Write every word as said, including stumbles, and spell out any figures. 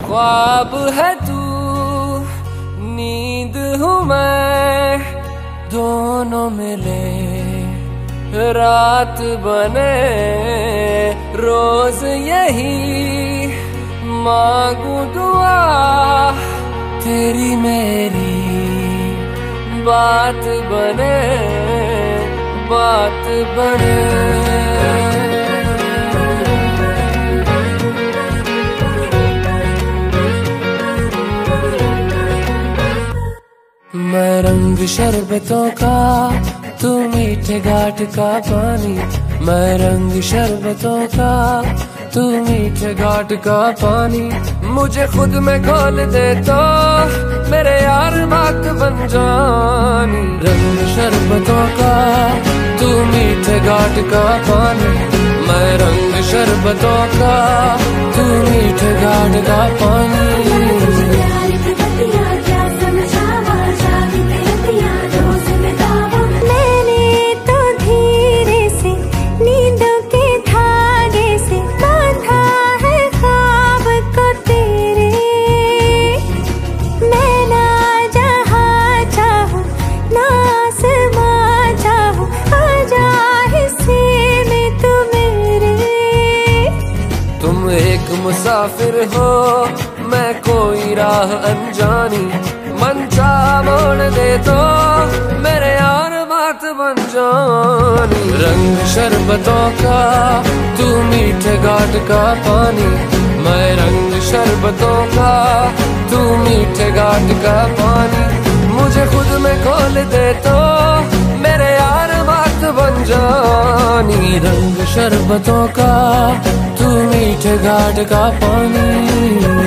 ख्वाब है तू, नींद हूँ मैं, दोनों मिले रात बने। रोज यही मांगू दुआ, तेरी मेरी बात बने, बात बने। मैं रंग शरबतों का, तू मीठे घाट का पानी। मैं रंग शरबतों का, तू मीठे घाट का पानी। मुझे खुद में खोल दे तो मेरे यार बात बन जानी। रंग शरबतों का, तू मीठे घाट का पानी। मैं रंग शरबतों का, तू मीठे घाट का पानी। मुसाफिर हो मैं कोई राह अनजानी, मन चाह मोड़ दे तो मेरे यार बात बन जानी। रंग शरबतों का, तू मीठे घाट का पानी। मैं रंग शरबतों का, तू मीठे घाट का पानी। मुझे खुद में खोल दे तो मेरे यार बात बन जानी। रंग शरबतों का, तू मीठे घाट का पानी।